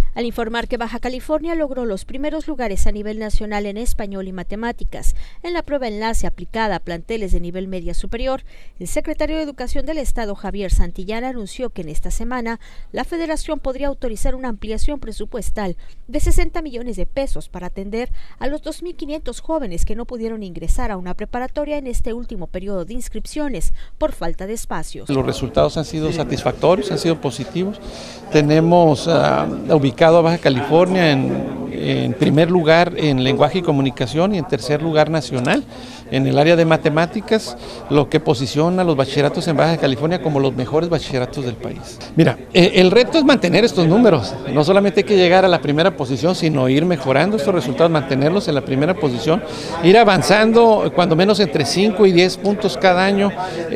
al informar que Baja California logró los primeros lugares a nivel nacional en español y matemáticas en la prueba enlace aplicada a planteles de nivel media superior, el secretario de Educación del Estado, Javier Santillán, anunció que en esta semana la Federación podría autorizar una ampliación presupuestal de 60 millones de pesos para atender a los 2.500 jóvenes que no pudieron ingresar a una preparatoria en este último periodo de inscripciones por falta de espacios. Los resultados han sido satisfactorios, han sido positivos. Tenemos ubicado a Baja California en primer lugar en lenguaje y comunicación y en tercer lugar nacional en el área de matemáticas, lo que posiciona a los bachilleratos en Baja California como los mejores bachilleratos del país. Mira, el reto es mantener estos números, no solamente hay que llegar a la primera posición, sino ir mejorando estos resultados, mantenerlos en la primera posición, ir avanzando cuando menos entre 5 y 10 puntos cada año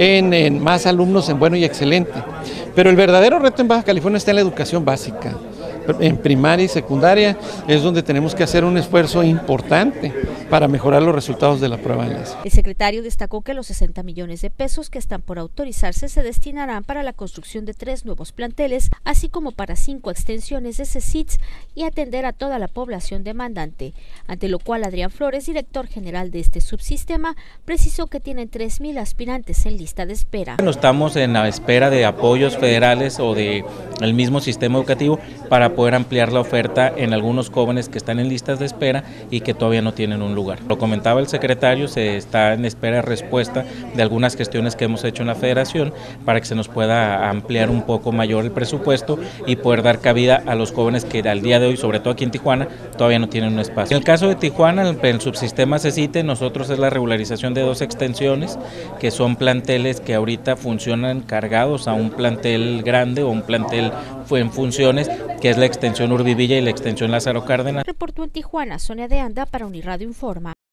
en más alumnos en bueno y excelente. Pero el verdadero reto en Baja California está en la educación básica. En primaria y secundaria es donde tenemos que hacer un esfuerzo importante para mejorar los resultados de la prueba enlace. El secretario destacó que los 60 millones de pesos que están por autorizarse se destinarán para la construcción de 3 nuevos planteles, así como para 5 extensiones de CECITS y atender a toda la población demandante, ante lo cual Adrián Flores, director general de este subsistema, precisó que tienen 3.000 aspirantes en lista de espera. No estamos en la espera de apoyos federales o del mismo sistema educativo para poder ampliar la oferta en algunos jóvenes que están en listas de espera y que todavía no tienen un lugar. Lo comentaba el secretario, se está en espera de respuesta de algunas gestiones que hemos hecho en la federación para que se nos pueda ampliar un poco mayor el presupuesto y poder dar cabida a los jóvenes que al día de hoy, sobre todo aquí en Tijuana, todavía no tienen un espacio. En el caso de Tijuana, el subsistema CECITE, nosotros es la regularización de 2 extensiones, que son planteles que ahorita funcionan cargados a un plantel grande o un plantel en funciones, que es la extensión Urbivilla y la extensión Lázaro Cárdenas. Reportó en Tijuana, Sonia de Anda para Uniradio Informa.